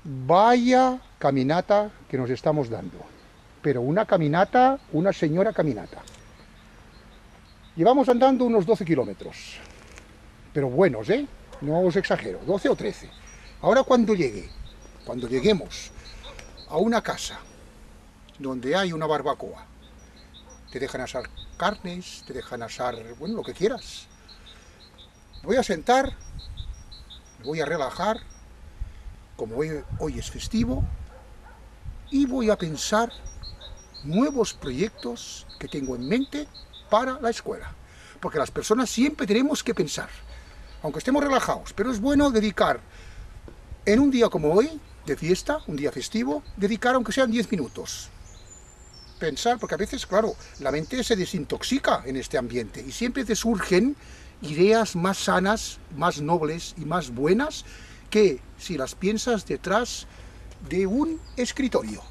Vaya caminata que nos estamos dando. Pero una caminata, una señora caminata. Llevamos andando unos 12 kilómetros. Pero buenos, ¿eh? No os exagero, 12 o 13. Ahora cuando lleguemos a una casa donde hay una barbacoa, te dejan asar carnes, te dejan asar, bueno, lo que quieras. Voy a sentar, me voy a relajar, como hoy es festivo, y voy a pensar nuevos proyectos que tengo en mente para la escuela. Porque las personas siempre tenemos que pensar, aunque estemos relajados, pero es bueno dedicar, en un día como hoy, de fiesta, un día festivo, dedicar aunque sean 10 minutos. Pensar, porque a veces, claro, la mente se desintoxica en este ambiente y siempre te surgen ideas más sanas, más nobles y más buenas que si las piensas detrás de un escritorio.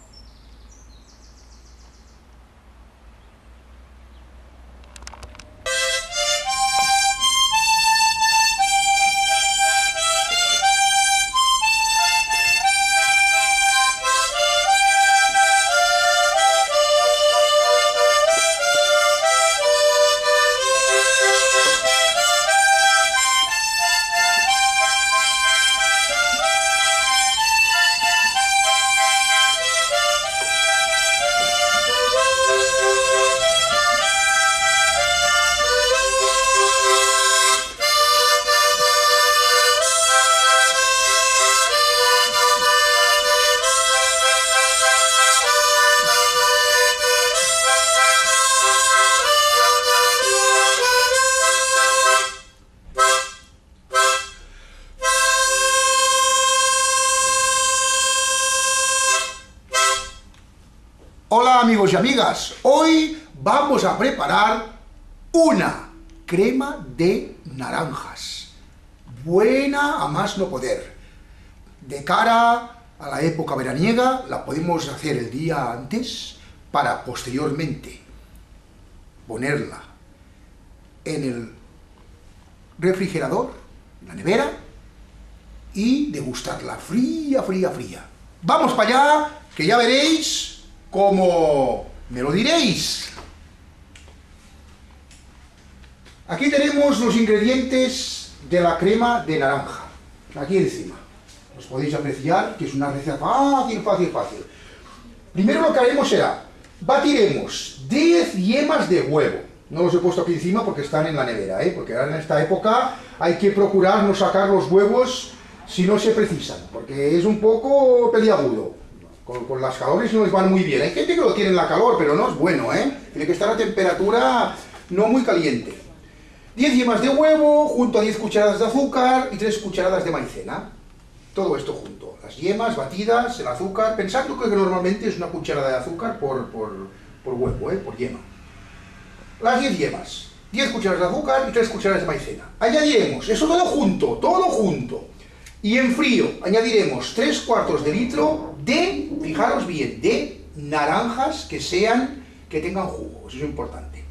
Hola amigos y amigas, hoy vamos a preparar una crema de naranjas, buena a más no poder. De cara a la época veraniega la podemos hacer el día antes para posteriormente ponerla en el refrigerador, en la nevera, y degustarla fría, fría, fría. Vamos para allá, que ya veréis cómo me lo diréis. Aquí tenemos los ingredientes de la crema de naranja, aquí encima. Os podéis apreciar que es una receta fácil, fácil, fácil. Primero lo que haremos será, batiremos 10 yemas de huevo. No los he puesto aquí encima porque están en la nevera, porque ahora en esta época hay que procurar no sacar los huevos si no se precisan, porque es un poco peliagudo. Con las calores no les van muy bien. Hay gente que lo tiene en la calor, pero no es bueno, Tiene que estar a temperatura no muy caliente. 10 yemas de huevo, junto a 10 cucharadas de azúcar y 3 cucharadas de maicena. Todo esto junto. Las yemas batidas, el azúcar. Pensando que normalmente es una cucharada de azúcar por huevo, por yema. Las 10 yemas, 10 cucharadas de azúcar y 3 cucharadas de maicena. Añadiremos eso todo junto, todo junto. Y en frío añadiremos 3/4 de litro de, fijaros bien, de naranjas que tengan jugo, eso es importante.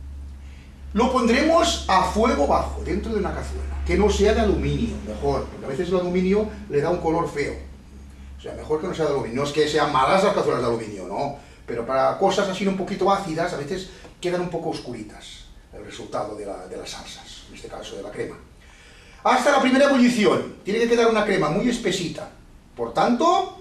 Lo pondremos a fuego bajo, dentro de una cazuela, que no sea de aluminio, mejor, porque a veces el aluminio le da un color feo. O sea, mejor que no sea de aluminio, no es que sean malas las cazuelas de aluminio, no, pero para cosas así un poquito ácidas, a veces quedan un poco oscuritas el resultado de las salsas, en este caso de la crema. Hasta la primera ebullición, tiene que quedar una crema muy espesita. Por tanto,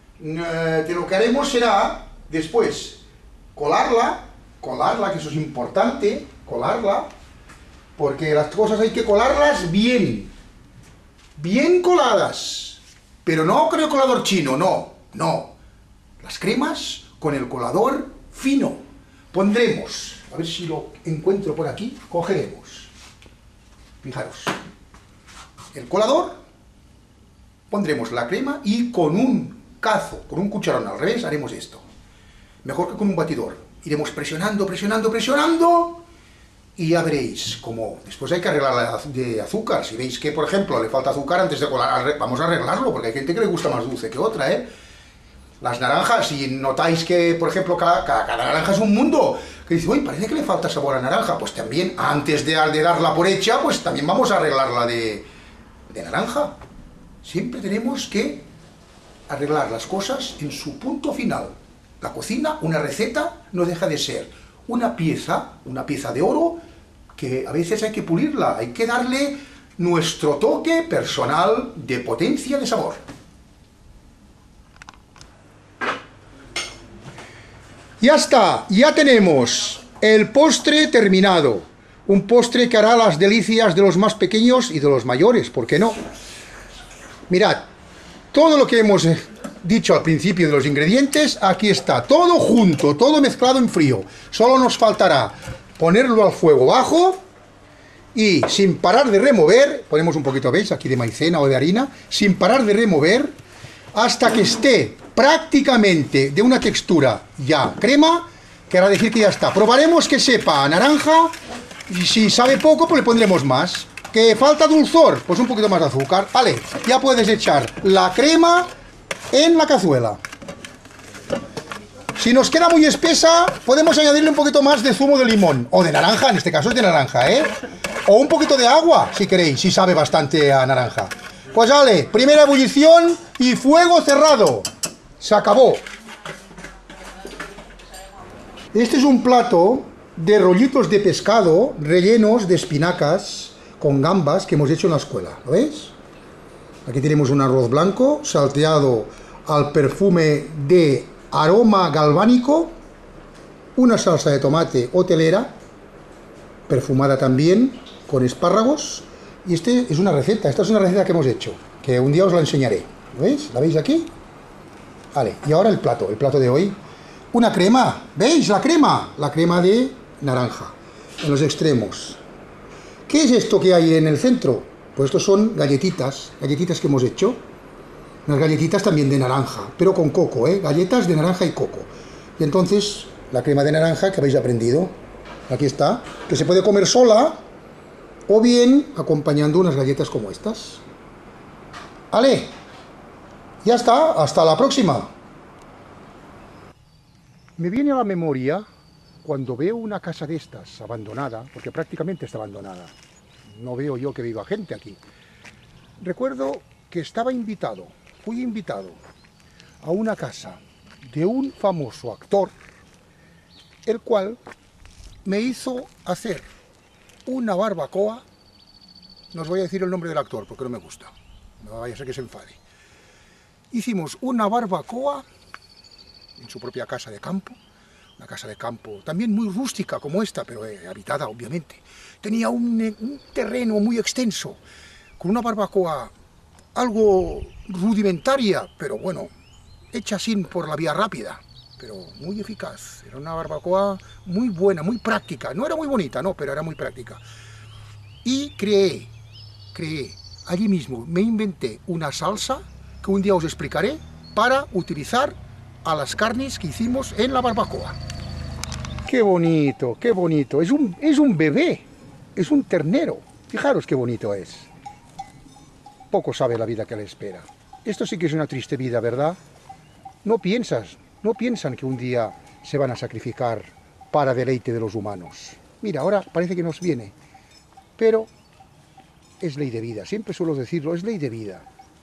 lo que haremos será, después, colarla, que eso es importante, colarla, porque las cosas hay que colarlas bien, bien coladas, pero no con el colador chino, no, las cremas con el colador fino. Pondremos, a ver si lo encuentro por aquí, cogeremos, fijaros, el colador, pondremos la crema y con un cazo, con un cucharón al revés, haremos esto. Mejor que con un batidor. Iremos presionando, presionando, presionando y ya veréis cómo después hay que arreglarla de azúcar. Si veis que, por ejemplo, le falta azúcar antes de colar, vamos a arreglarlo, porque hay gente que le gusta más dulce que otra, Las naranjas, si notáis que, por ejemplo, cada naranja es un mundo, que dice, uy, parece que le falta sabor a naranja, pues también, antes de darla por hecha, pues también vamos a arreglarla de naranja. Siempre tenemos que arreglar las cosas en su punto final. La cocina, una receta, no deja de ser una pieza de oro que a veces hay que pulirla, hay que darle nuestro toque personal de potencia de sabor. Ya está, ya tenemos el postre terminado. Un postre que hará las delicias de los más pequeños y de los mayores, ¿por qué no? Mirad, todo lo que hemos dicho al principio de los ingredientes, aquí está, todo junto, todo mezclado en frío. Solo nos faltará ponerlo al fuego bajo y sin parar de remover, ponemos un poquito, ¿veis? Aquí de maicena o de harina, sin parar de remover hasta que esté prácticamente de una textura ya crema, que hará decir que ya está. Probaremos que sepa a naranja, y si sabe poco, pues le pondremos más. ¿Que falta dulzor? Pues un poquito más de azúcar. Vale, ya puedes echar la crema en la cazuela. Si nos queda muy espesa, podemos añadirle un poquito más de zumo de limón, o de naranja, en este caso es de naranja, ¿eh? O un poquito de agua, si queréis, si sabe bastante a naranja. Pues vale, primera ebullición y fuego cerrado. Se acabó. Este es un plato de rollitos de pescado rellenos de espinacas con gambas que hemos hecho en la escuela, ¿lo veis? Aquí tenemos un arroz blanco salteado al perfume de aroma galvánico, una salsa de tomate hotelera, perfumada también con espárragos, y esta es una receta que hemos hecho, que un día os la enseñaré, ¿lo veis? ¿La veis aquí? Vale, y ahora el plato de hoy, una crema, ¿veis? La crema de naranja, en los extremos. ¿Qué es esto que hay en el centro? Pues estos son galletitas que hemos hecho, unas galletitas también de naranja, pero con coco, galletas de naranja y coco. Y entonces, la crema de naranja que habéis aprendido, aquí está, que se puede comer sola, o bien acompañando unas galletas como estas. ¡Ale! Ya está, hasta la próxima. Me viene a la memoria cuando veo una casa de estas abandonada, porque prácticamente está abandonada, no veo yo que viva gente aquí. Recuerdo que fui invitado a una casa de un famoso actor, el cual me hizo hacer una barbacoa. No os voy a decir el nombre del actor porque no me gusta, no vaya a ser que se enfade. Hicimos una barbacoa en su propia casa de campo, una casa de campo también muy rústica como esta, pero habitada obviamente. Tenía un terreno muy extenso, con una barbacoa algo rudimentaria, pero bueno, hecha así por la vía rápida, pero muy eficaz. Era una barbacoa muy buena, muy práctica. No era muy bonita, no, pero era muy práctica. Y creé, allí mismo, me inventé una salsa que un día os explicaré para utilizar a las carnes que hicimos en la barbacoa. ¡Qué bonito, qué bonito! Es un bebé, es un ternero. Fijaros qué bonito es. Poco sabe la vida que le espera. Esto sí que es una triste vida, ¿verdad? No piensan que un día se van a sacrificar para deleite de los humanos. Mira, ahora parece que nos viene, pero es ley de vida, siempre suelo decirlo, es ley de vida.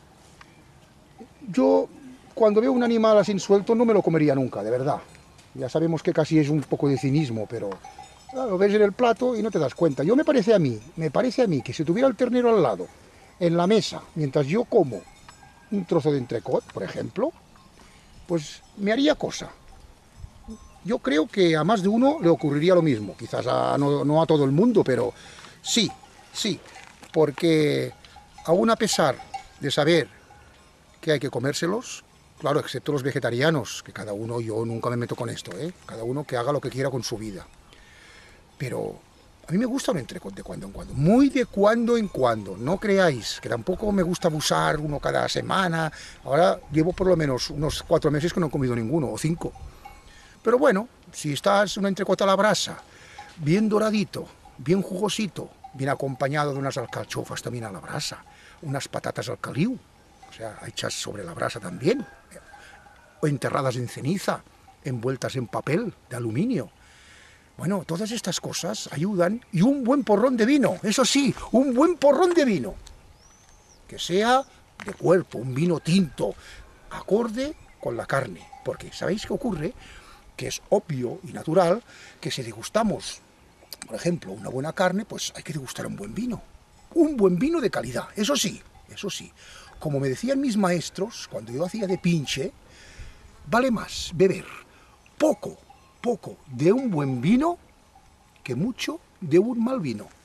Yo, cuando veo un animal así suelto, no me lo comería nunca, de verdad. Ya sabemos que casi es un poco de cinismo, pero lo ves en el plato y no te das cuenta. Me parece a mí que si tuviera el ternero al lado, en la mesa, mientras yo como un trozo de entrecot, por ejemplo, pues me haría cosa. Yo creo que a más de uno le ocurriría lo mismo, quizás no a todo el mundo, pero sí, porque aún a pesar de saber que hay que comérselos, claro, excepto los vegetarianos, que cada uno, yo nunca me meto con esto, cada uno que haga lo que quiera con su vida. Pero a mí me gusta un entrecot de cuando en cuando, muy de cuando en cuando, no creáis, que tampoco me gusta abusar uno cada semana. Ahora llevo por lo menos unos 4 meses que no he comido ninguno, o 5. Pero bueno, si estás un entrecot a la brasa, bien doradito, bien jugosito, bien acompañado de unas alcachofas también a la brasa, unas patatas al caliu, o sea, hechas sobre la brasa también, o enterradas en ceniza, envueltas en papel de aluminio. Bueno, todas estas cosas ayudan, y un buen porrón de vino, eso sí, un buen porrón de vino, que sea de cuerpo, un vino tinto, acorde con la carne, porque ¿sabéis qué ocurre? Que es obvio y natural que si degustamos, por ejemplo, una buena carne, pues hay que degustar un buen vino de calidad, eso sí, como me decían mis maestros, cuando yo hacía de pinche, vale más beber poco de un buen vino que mucho de un mal vino.